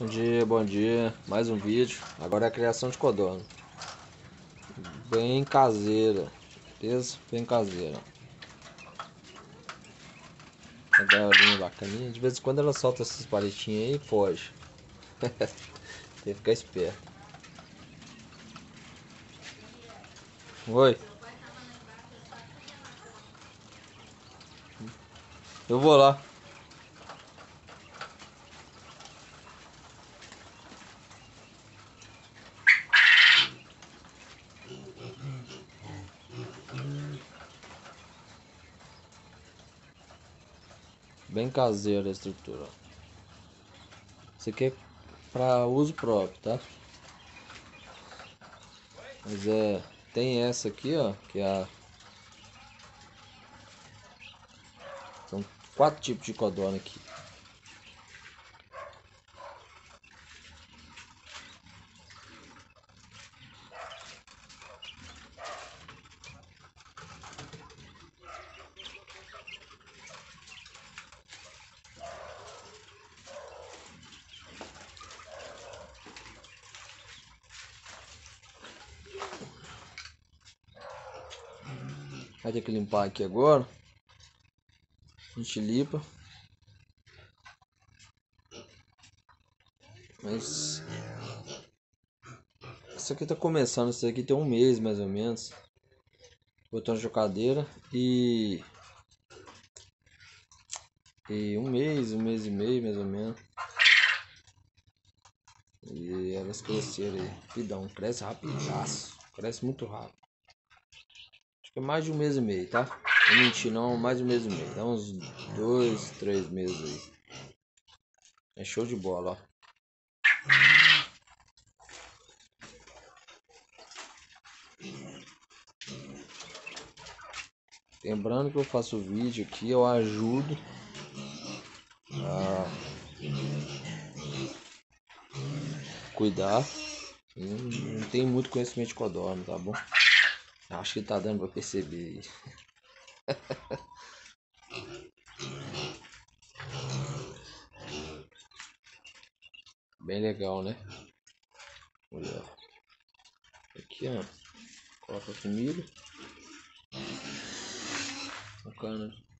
Bom dia, mais um vídeo. Agora é a criação de codorna. Bem caseira, beleza? Bem caseira. A galinha bacaninha. De vez em quando ela solta essas palitinhas aí e foge. Tem que ficar esperto. Oi. Eu vou lá. Bem caseira a estrutura. Isso aqui é para uso próprio, tá? Mas tem essa aqui, ó, que é a... São 4 tipos de codorna aqui. Vai ter que limpar aqui agora. A gente limpa. Mas isso aqui tá começando, isso aqui tem um mês mais ou menos. Botou na chocadeira e um mês e meio mais ou menos. E elas cresceram aí, rapidão, cresce rapidaço, cresce muito rápido. Acho que é mais de um mês e meio, tá? Não menti não, mais de um mês e meio, dá uns 2, 3 meses aí. É show de bola, ó. Lembrando que eu faço vídeo aqui, eu ajudo a cuidar. Não tenho muito conhecimento de codorna, tá bom? Acho que tá dando pra perceber. Bem legal, né? Olha. Aqui, ó. Coloca comida. Bacana.